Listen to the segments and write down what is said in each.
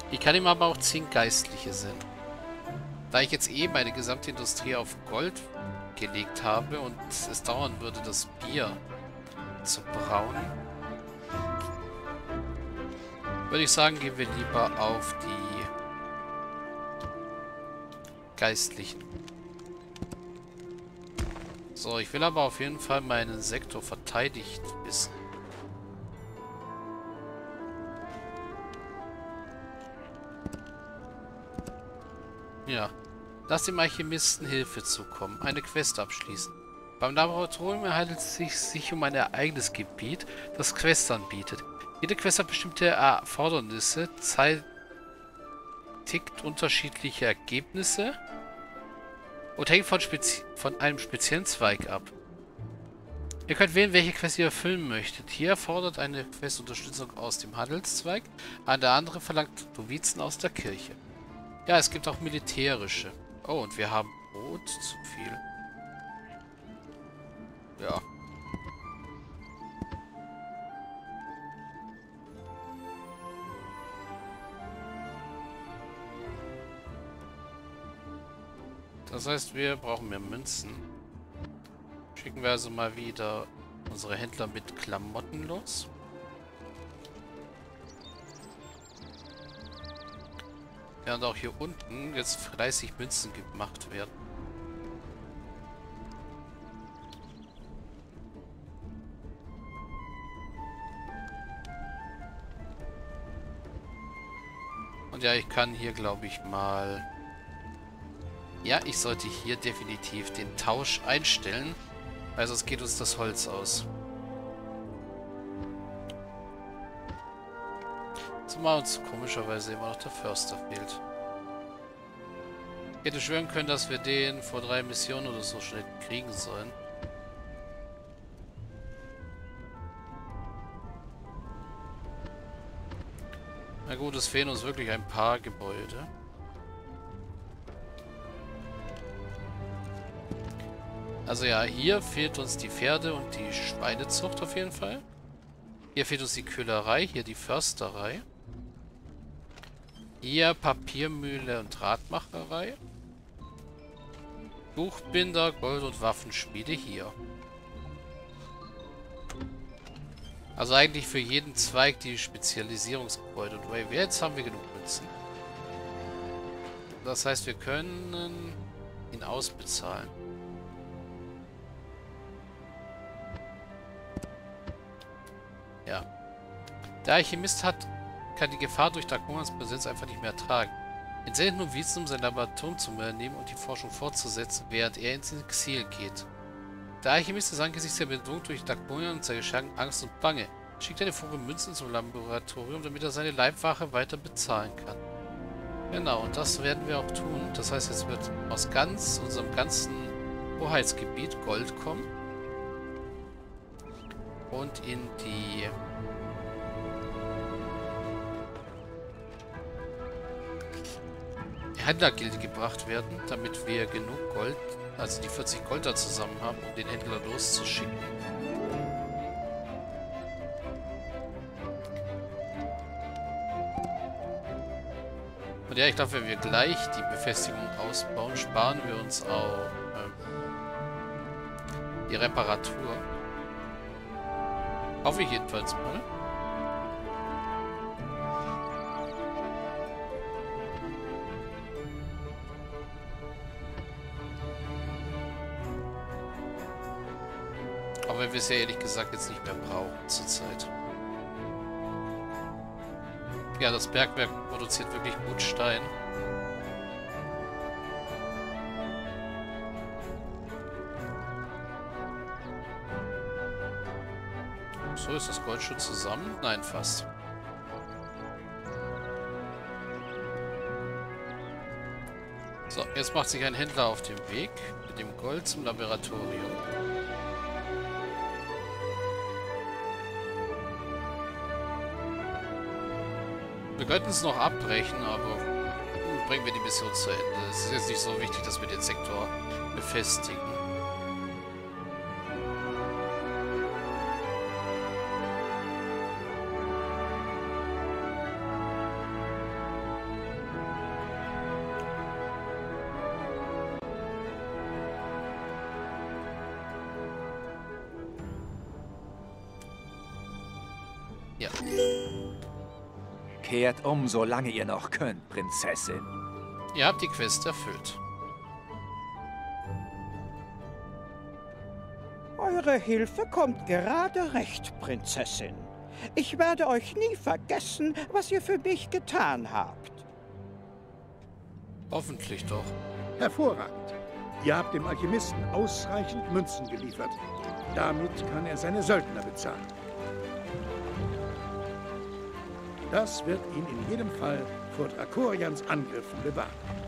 Ich kann ihm aber auch 10 Geistliche senden. Da ich jetzt eh meine gesamte Industrie auf Gold gelegt habe und es dauern würde, das Bier zu brauen, würde ich sagen, gehen wir lieber auf die Geistlichen. So, ich will aber auf jeden Fall meinen Sektor verteidigt wissen. Ja. Lass dem Alchemisten Hilfe zukommen. Eine Quest abschließen. Beim Laboratorium handelt es sich um ein Ereignisgebiet, das Quests anbietet. Jede Quest hat bestimmte Erfordernisse, zeitigt unterschiedliche Ergebnisse und hängt von einem speziellen Zweig ab. Ihr könnt wählen, welche Quest ihr erfüllen möchtet. Hier erfordert eine Quest Unterstützung aus dem Handelszweig, eine andere verlangt Novizen aus der Kirche. Ja, es gibt auch militärische. Oh, und wir haben Brot zu viel. Ja. Das heißt, wir brauchen mehr Münzen. Schicken wir also mal wieder unsere Händler mit Klamotten los. Während auch hier unten jetzt fleißig Münzen gemacht werden. Und ja, ich kann hier, glaube ich, mal... Ja, ich sollte hier definitiv den Tausch einstellen, weil sonst geht uns das Holz aus. Zumal uns komischerweise immer noch der Förster fehlt. Ich hätte schwören können, dass wir den vor 3 Missionen oder so schnell kriegen sollen. Na gut, es fehlen uns wirklich ein paar Gebäude. Also ja, hier fehlt uns die Pferde- und die Schweinezucht auf jeden Fall. Hier fehlt uns die Köhlerei, hier die Försterei. Hier Papiermühle und Drahtmacherei. Buchbinder, Gold- und Waffenschmiede hier. Also eigentlich für jeden Zweig die Spezialisierungsgebäude. Und jetzt haben wir genug Münzen. Das heißt, wir können ihn ausbezahlen. Ja. Der Alchemist kann die Gefahr durch Dragonans Präsenz einfach nicht mehr ertragen. Entsendet Novizen, um sein Laboratorium zu übernehmen und die Forschung fortzusetzen, während er ins Exil geht. Der Alchemist ist angesichts der Bedrohung durch Draconian und seine Schergen Angst und Bange. Schickt eine Fuhre Münzen zum Laboratorium, damit er seine Leibwache weiter bezahlen kann. Genau, und das werden wir auch tun. Das heißt, jetzt wird aus unserem ganzen Hoheitsgebiet Gold kommen. Und in die Händlergilde gebracht werden, damit wir genug Gold, also die 40 Gold da zusammen haben, um den Händler loszuschicken. Und ja, ich glaube, wenn wir gleich die Befestigung ausbauen, sparen wir uns auch die Reparatur. Hoffe ich jedenfalls mal. Aber wenn wir es ja ehrlich gesagt jetzt nicht mehr brauchen zurzeit. Ja, das Bergwerk produziert wirklich gut Stein. So, ist das Gold schon zusammen? Nein, fast. So, jetzt macht sich ein Händler auf den Weg mit dem Gold zum Laboratorium. Wir könnten es noch abbrechen, aber bringen wir die Mission zu Ende. Es ist jetzt nicht so wichtig, dass wir den Sektor befestigen. Ja. Kehrt um, solange ihr noch könnt, Prinzessin. Ihr habt die Quest erfüllt. Eure Hilfe kommt gerade recht, Prinzessin. Ich werde euch nie vergessen, was ihr für mich getan habt. Hoffentlich doch. Hervorragend. Ihr habt dem Alchemisten ausreichend Münzen geliefert. Damit kann er seine Söldner bezahlen. Das wird ihn in jedem Fall vor Drakorians Angriffen bewahren.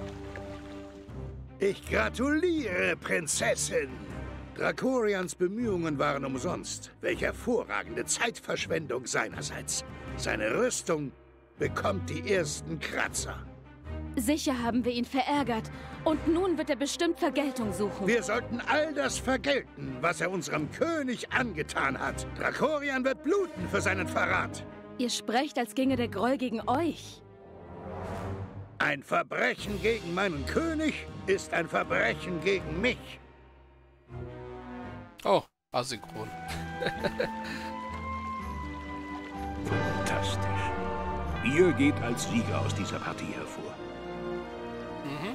Ich gratuliere, Prinzessin! Drakorians Bemühungen waren umsonst. Welch hervorragende Zeitverschwendung seinerseits. Seine Rüstung bekommt die ersten Kratzer. Sicher haben wir ihn verärgert. Und nun wird er bestimmt Vergeltung suchen. Wir sollten all das vergelten, was er unserem König angetan hat. Drakorian wird bluten für seinen Verrat. Ihr sprecht, als ginge der Groll gegen euch. Ein Verbrechen gegen meinen König ist ein Verbrechen gegen mich. Oh, asynchron. Fantastisch. Ihr geht als Sieger aus dieser Partie hervor. Mhm.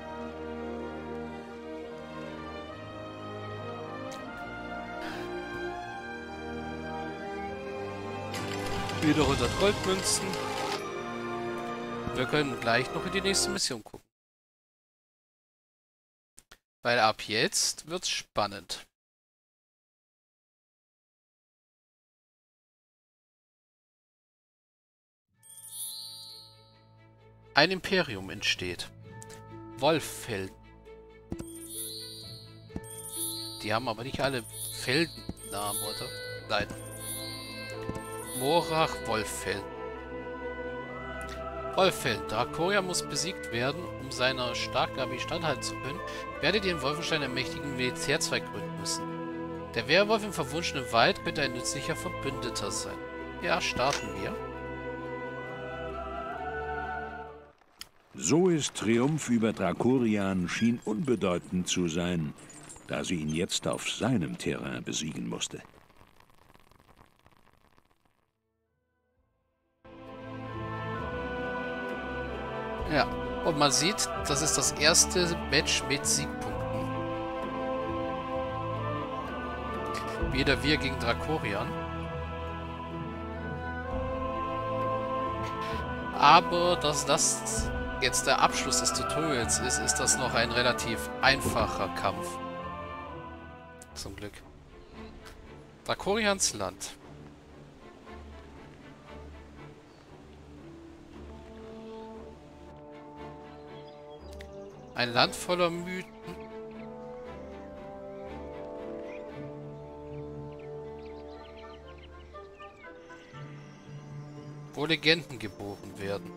Wieder 100 Goldmünzen. Wir können gleich noch in die nächste Mission gucken. Weil ab jetzt wird's spannend. Ein Imperium entsteht. Wolffeld. Die haben aber nicht alle Feldennamen, oder? Nein. Morach Wolffeld. Wolffeld. Dracoria muss besiegt werden, um seiner starken Armee standhalten zu können, werdet ihr in Wolfenstein einen mächtigen Militärzweig gründen müssen. Der Werwolf im verwunschenen Wald könnte ein nützlicher Verbündeter sein. Ja, starten wir. Zoes Triumph über Drakorian schien unbedeutend zu sein, da sie ihn jetzt auf seinem Terrain besiegen musste. Ja, und man sieht, das ist das erste Match mit Siegpunkten. Wieder wir gegen Drakorian. Aber dass das jetzt der Abschluss des Tutorials ist, ist das noch ein relativ einfacher Kampf. Zum Glück. Drakorians Land. Ein Land voller Mythen. Wo Legenden geboren werden.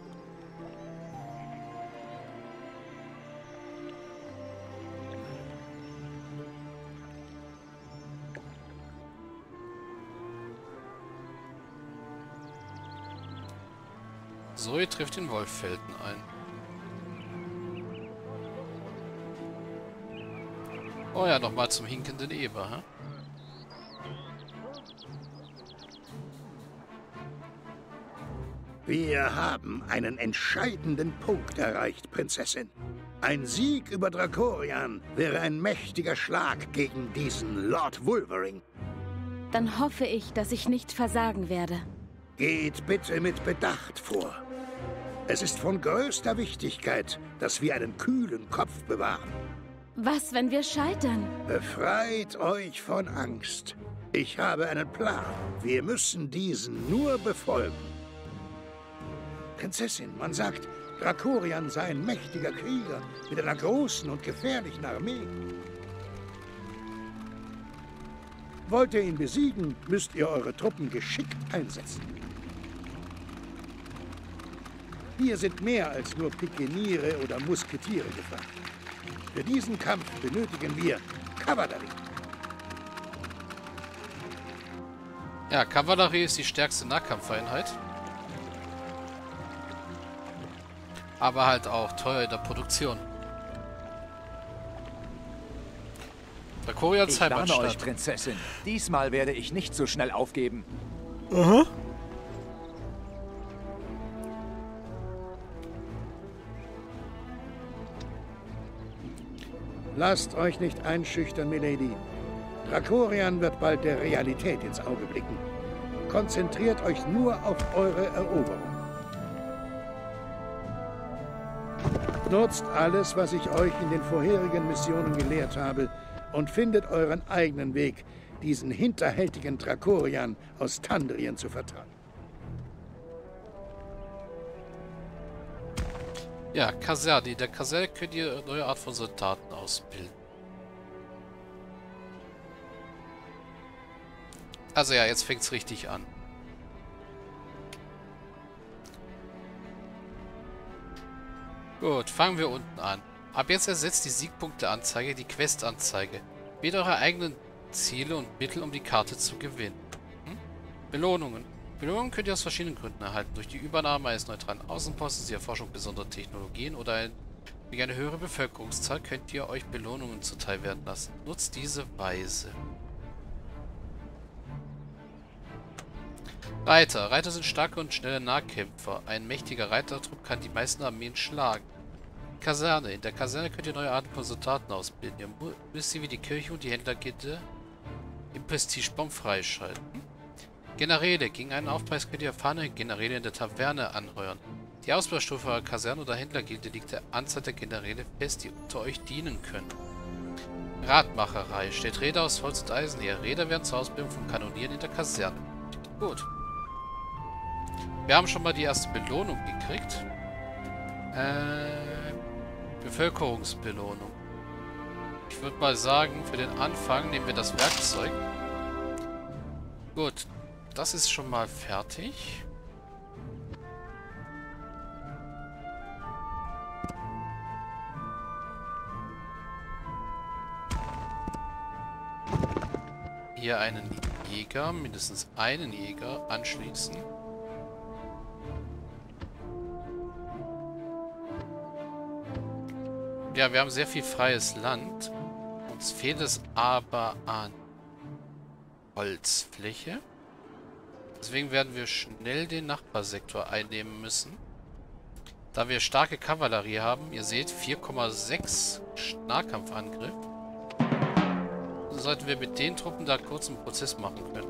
Zoe trifft in Wolffelden ein. Oh ja, nochmal zum hinkenden Eber, hä? Wir haben einen entscheidenden Punkt erreicht, Prinzessin. Ein Sieg über Drakorian wäre ein mächtiger Schlag gegen diesen Lord Wolverine. Dann hoffe ich, dass ich nicht versagen werde. Geht bitte mit Bedacht vor. Es ist von größter Wichtigkeit, dass wir einen kühlen Kopf bewahren. Was, wenn wir scheitern? Befreit euch von Angst. Ich habe einen Plan. Wir müssen diesen nur befolgen. Prinzessin, man sagt, Drakorian sei ein mächtiger Krieger mit einer großen und gefährlichen Armee. Wollt ihr ihn besiegen, müsst ihr eure Truppen geschickt einsetzen. Hier sind mehr als nur Pikeniere oder Musketiere gefragt. Für diesen Kampf benötigen wir Kavallerie. Ja, Kavallerie ist die stärkste Nahkampfeinheit. Aber halt auch teuer in der Produktion. Drakorians Ich warne euch, Heimatstadt. Prinzessin. Diesmal werde ich nicht so schnell aufgeben. Aha. Lasst euch nicht einschüchtern, Milady. Drakorian wird bald der Realität ins Auge blicken. Konzentriert euch nur auf eure Eroberung. Nutzt alles, was ich euch in den vorherigen Missionen gelehrt habe und findet euren eigenen Weg, diesen hinterhältigen Drakorian aus Tandrien zu vertreiben. Ja, Kaserne. In der Kaserne könnt ihr eine neue Art von Soldaten ausbilden. Also ja, jetzt fängt es richtig an. Gut, fangen wir unten an. Ab jetzt ersetzt die Siegpunkteanzeige die Questanzeige. Wählt eure eigenen Ziele und Mittel, um die Karte zu gewinnen. Belohnungen. Belohnungen könnt ihr aus verschiedenen Gründen erhalten. Durch die Übernahme eines neutralen Außenpostens, die Erforschung besonderer Technologien oder durch eine höhere Bevölkerungszahl könnt ihr euch Belohnungen zuteil werden lassen. Nutzt diese Weise. Reiter. Reiter sind starke und schnelle Nahkämpfer. Ein mächtiger Reitertrupp kann die meisten Armeen schlagen. Kaserne. In der Kaserne könnt ihr neue Arten von Soldaten ausbilden. Ihr müsst sie wie die Kirche und die Händlergilde im Prestigebaum freischalten. Generäle. Gegen einen Aufpreis könnt ihr erfahrene Generäle in der Taverne anheuern. Die Ausbaustufe eurer Kaserne oder Händlergilde liegt der Anzahl der Generäle fest, die unter euch dienen können. Radmacherei. Stellt Räder aus Holz und Eisen her. Räder werden zur Ausbildung von Kanonieren in der Kaserne. Gut. Wir haben schon mal die erste Belohnung gekriegt. Bevölkerungsbelohnung. Ich würde mal sagen, für den Anfang nehmen wir das Werkzeug. Gut. Das ist schon mal fertig. Hier einen Jäger, mindestens einen Jäger anschließen. Ja, wir haben sehr viel freies Land. Uns fehlt es aber an Holzfläche. Deswegen werden wir schnell den Nachbarsektor einnehmen müssen. Da wir starke Kavallerie haben, ihr seht 4,6 Nahkampfangriff, sollten wir mit den Truppen da kurz einen Prozess machen können.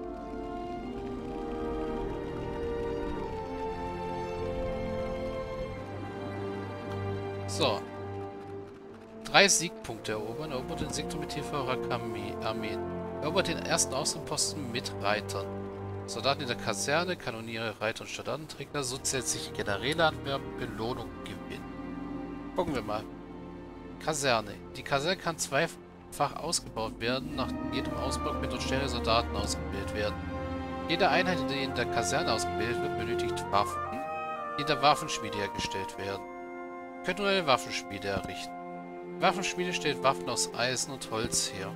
So. 3 Siegpunkte erobern. Erobert den Sektor mit Hilfe eurer Armeen. Erobert den ersten Außenposten mit Reitern. Soldaten in der Kaserne, Kanoniere, Reiter und Soldatenträger, zusätzliche Generäle anwerben, Belohnung gewinnen. Gucken wir mal. Kaserne. Die Kaserne kann zweifach ausgebaut werden. Nach jedem Ausbau können dort schnelle Soldaten ausgebildet werden. Jede Einheit, die in der Kaserne ausgebildet wird, benötigt Waffen, die in der Waffenschmiede hergestellt werden. Ihr könnt neue Waffenschmiede errichten. Die Waffenschmiede stellt Waffen aus Eisen und Holz her.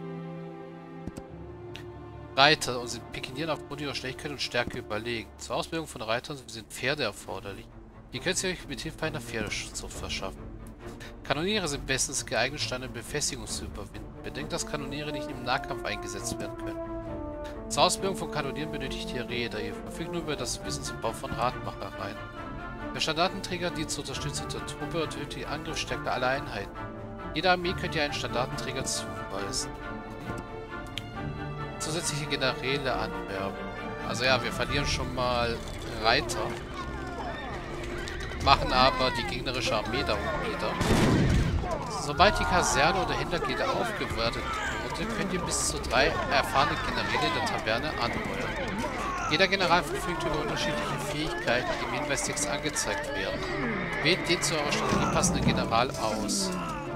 Reiter und sind Pikinieren aufgrund ihrer Schnelligkeit und Stärke überlegen. Zur Ausbildung von Reitern sind Pferde erforderlich. Die könnt ihr euch mit Hilfe einer Pferdezucht verschaffen. Kanoniere sind bestens geeignet, Steine und Befestigungen zu überwinden. Bedenkt, dass Kanoniere nicht im Nahkampf eingesetzt werden können. Zur Ausbildung von Kanonieren benötigt ihr Räder. Ihr verfügt nur über das Wissen zum Bau von Radmachereien. Der Standartenträger dient zur Unterstützung der Truppe und erhöht die Angriffsstärke aller Einheiten. Jeder Armee könnt ihr einen Standartenträger zuweisen. Zusätzliche Generäle anwerben. Also ja, wir verlieren schon mal Reiter. Machen aber die gegnerische Armee da oben wieder. Sobald die Kaserne oder Händlergilde aufgewertet wurde, könnt ihr bis zu 3 erfahrene Generäle in der Taverne anheuern. Jeder General verfügt über unterschiedliche Fähigkeiten, die im Hinweistext angezeigt werden. Wählt den zu eurer Strategie passenden General aus.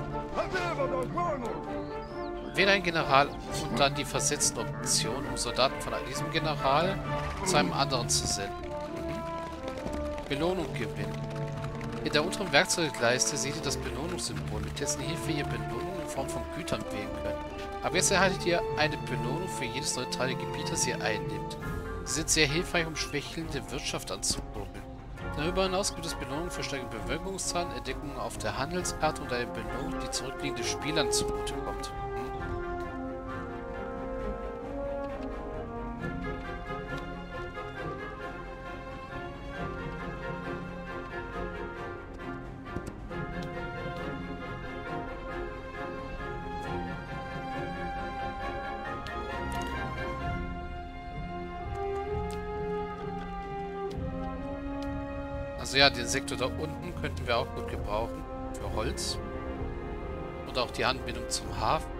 Wähle einen General und dann die versetzten Optionen, um Soldaten von diesem General zu einem anderen zu senden. Belohnung gewinnen. In der unteren Werkzeugleiste seht ihr das Belohnungssymbol, mit dessen Hilfe ihr Belohnungen in Form von Gütern wählen könnt. Aber jetzt erhaltet ihr eine Belohnung für jedes neutrale Gebiet, das ihr einnimmt. Sie sind sehr hilfreich, um schwächelnde Wirtschaft anzukurbeln. Darüber hinaus gibt es Belohnungen für steigende Bevölkerungszahlen, Entdeckungen auf der Handelskarte und eine Belohnung, die zurückliegenden Spielern zugutekommt. Also ja, den Sektor da unten könnten wir auch gut gebrauchen. Für Holz. Und auch die Anbindung zum Hafen.